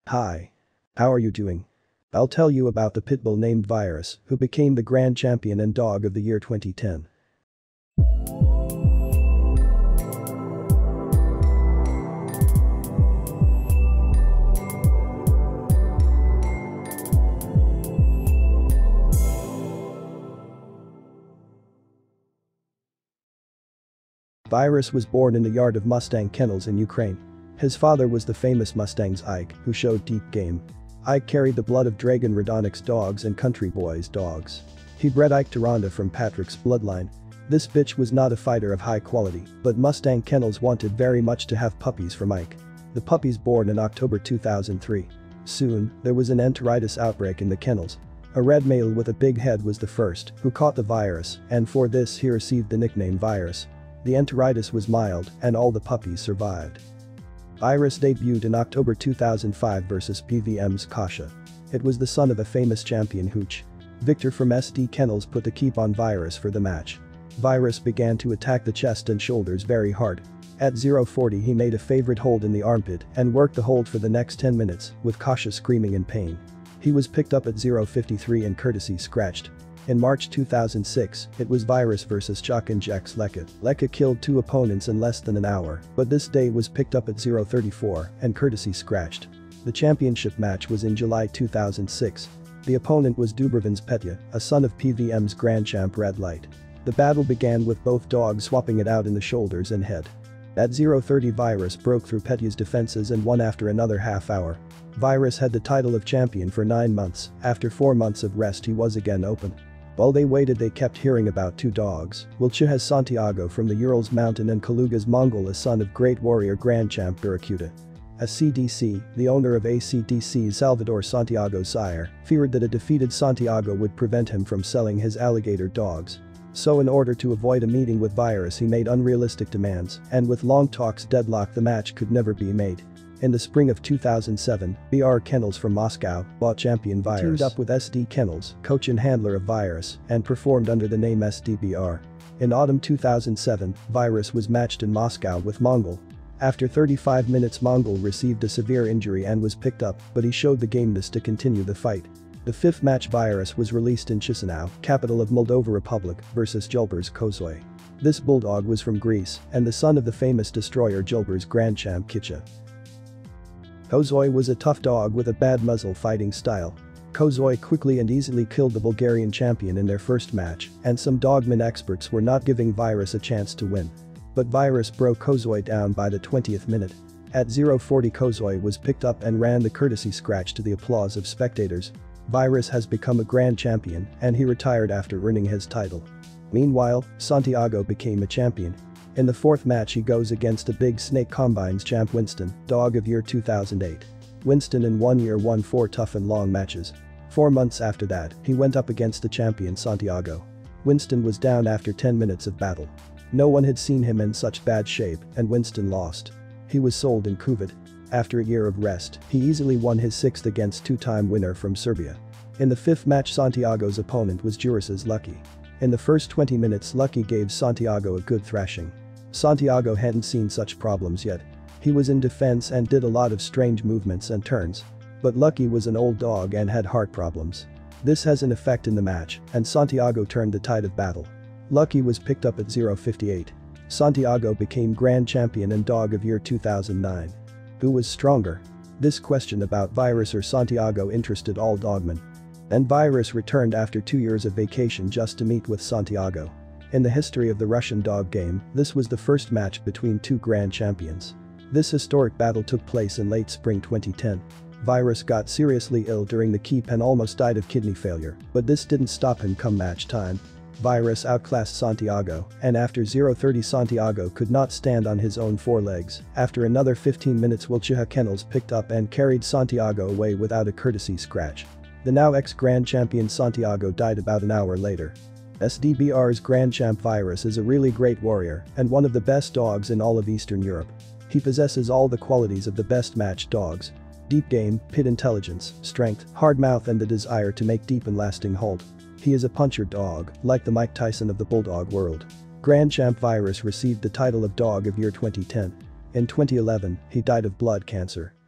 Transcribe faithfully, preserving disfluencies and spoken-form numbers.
Hi. How are you doing? I'll tell you about the pit bull named Virus, who became the grand champion and dog of the year twenty ten. Virus was born in the yard of Mustang kennels in Ukraine. His father was the famous Mustangs Ike, who showed deep game. Ike carried the blood of Dragon Radonick's dogs and Country Boy's dogs. He bred Ike to Rhonda from Patrick's bloodline. This bitch was not a fighter of high quality, but Mustang Kennels wanted very much to have puppies from Ike. The puppies born in October two thousand three. Soon, there was an enteritis outbreak in the kennels. A red male with a big head was the first who caught the virus, and for this he received the nickname Virus. The enteritis was mild, and all the puppies survived. Virus debuted in October two thousand five versus P V M's Kasha. It was the son of a famous champion hooch. Victor from S D Kennels put the keep on Virus for the match. Virus began to attack the chest and shoulders very hard. At zero forty he made a favorite hold in the armpit and worked the hold for the next ten minutes, with Kasha screaming in pain. He was picked up at zero fifty-three and courtesy scratched. In March two thousand six, it was Virus versus Chuck and Jax Leka. Leka killed two opponents in less than an hour, but this day was picked up at zero thirty-four and courtesy scratched. The championship match was in July two thousand six. The opponent was Sdbr'S Petya, a son of P V M's Grand Champ Red Light. The battle began with both dogs swapping it out in the shoulders and head. At zero thirty Virus broke through Petya's defenses and won after another half hour. Virus had the title of champion for nine months. After four months of rest he was again open. While they waited they kept hearing about two dogs, Wilche's Santiago from the Urals mountain and Kaluga's Mongol, a son of great warrior Grand Champ Barracuda. A C D C, the owner of A C D C's Salvador Santiago's sire, feared that a defeated Santiago would prevent him from selling his alligator dogs. So in order to avoid a meeting with Virus he made unrealistic demands, and with long talks deadlocked the match could never be made. In the spring of two thousand seven, B R Kennels from Moscow bought champion Virus, teamed up with S D Kennels, coach and handler of Virus, and performed under the name S D B R. In autumn two thousand seven, Virus was matched in Moscow with Mongol. After thirty-five minutes Mongol received a severe injury and was picked up, but he showed the gameness to continue the fight. The fifth match Virus was released in Chisinau, capital of Moldova Republic, versus Sdbr'S Kozoi. This bulldog was from Greece and the son of the famous destroyer Sdbr'S Grand Champ Kitcha. Kozoi was a tough dog with a bad muzzle fighting style. Kozoi quickly and easily killed the Bulgarian champion in their first match, and some dogman experts were not giving Virus a chance to win. But Virus broke Kozoi down by the twentieth minute. At zero forty Kozoi was picked up and ran the courtesy scratch to the applause of spectators. Virus has become a grand champion and he retired after earning his title. Meanwhile, Santiago became a champion. In the fourth match he goes against a big snake combines champ Winston, dog of year two thousand eight. Winston in one year won four tough and long matches. Four months after that, he went up against the champion Santiago. Winston was down after ten minutes of battle. No one had seen him in such bad shape and Winston lost. He was sold in Kuwait. After a year of rest, he easily won his sixth against two-time winner from Serbia. In the fifth match Santiago's opponent was Juris's Lucky. In the first twenty minutes Lucky gave Santiago a good thrashing. Santiago hadn't seen such problems yet. He was in defense and did a lot of strange movements and turns. But Lucky was an old dog and had heart problems. This has an effect in the match, and Santiago turned the tide of battle. Lucky was picked up at zero fifty-eight. Santiago became grand champion and dog of year two thousand nine. Who was stronger? This question about Virus or Santiago interested all dogmen. And Virus returned after two years of vacation just to meet with Santiago. In the history of the Russian dog game, this was the first match between two grand champions. This historic battle took place in late spring twenty ten. Virus got seriously ill during the keep and almost died of kidney failure, but this didn't stop him come match time. Virus outclassed Santiago, and after zero thirty Santiago could not stand on his own four legs. After another fifteen minutes Wilche's Kennels picked up and carried Santiago away without a courtesy scratch. The now ex-grand champion Santiago died about an hour later. Sdbr'S Grand Champ Virus is a really great warrior and one of the best dogs in all of Eastern Europe. He possesses all the qualities of the best matched dogs: deep game, pit intelligence, strength, hard mouth and the desire to make deep and lasting hold. He is a puncher dog, like the Mike Tyson of the bulldog world. Grand Champ Virus received the title of Dog of Year twenty ten. In twenty eleven, he died of blood cancer.